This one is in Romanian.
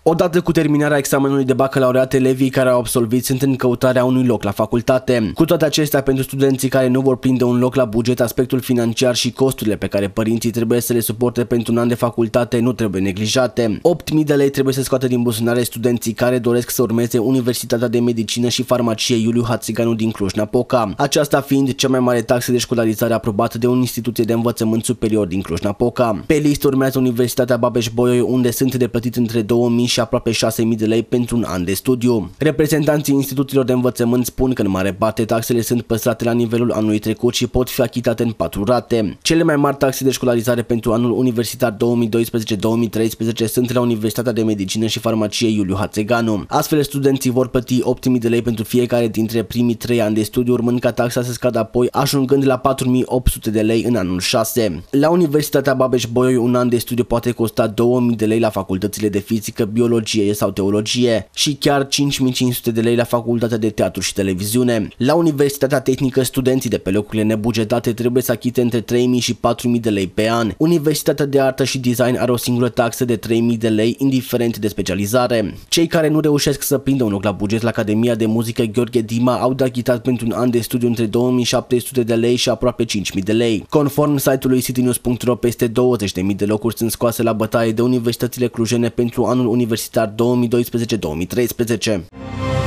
Odată cu terminarea examenului de bacalaureat, elevii care au absolvit sunt în căutarea unui loc la facultate. Cu toate acestea, pentru studenții care nu vor prinde un loc la buget, aspectul financiar și costurile pe care părinții trebuie să le suporte pentru un an de facultate nu trebuie neglijate. 8.000 de lei trebuie să scoată din buzunare studenții care doresc să urmeze Universitatea de Medicină și Farmacie Iuliu Hațiganu din Cluj-Napoca, aceasta fiind cea mai mare taxă de școlarizare aprobată de o instituție de învățământ superior din Cluj-Napoca. Pe listă urmează Universitatea Babeș-Bolyai, unde sunt de plătit între 2.000 și aproape 6.000 de lei pentru un an de studiu. Reprezentanții instituțiilor de învățământ spun că în mare parte taxele sunt păstrate la nivelul anului trecut și pot fi achitate în 4 rate. Cele mai mari taxe de școlarizare pentru anul universitar 2012-2013 sunt la Universitatea de Medicină și Farmacie Iuliu Hațiganu. Astfel, studenții vor plăti 8.000 de lei pentru fiecare dintre primii 3 ani de studiu, urmând ca taxa să scadă apoi, ajungând la 4.800 de lei în anul 6. La Universitatea Babeș-Bolyai, un an de studiu poate costa 2.000 de lei la facultățile de fizică, biologie sau teologie și chiar 5.500 de lei la facultatea de teatru și televiziune. La Universitatea Tehnică, studenții de pe locurile nebugetate trebuie să achite între 3.000 și 4.000 de lei pe an. Universitatea de Artă și Design are o singură taxă de 3.000 de lei, indiferent de specializare. Cei care nu reușesc să prindă un loc la buget la Academia de Muzică Gheorghe Dima au de achitat pentru un an de studiu între 2.700 de lei și aproape 5.000 de lei. Conform site-ului citynews.ro, peste 20.000 de locuri sunt scoase la bătaie de universitățile clujene pentru anul universitar 2012-2013.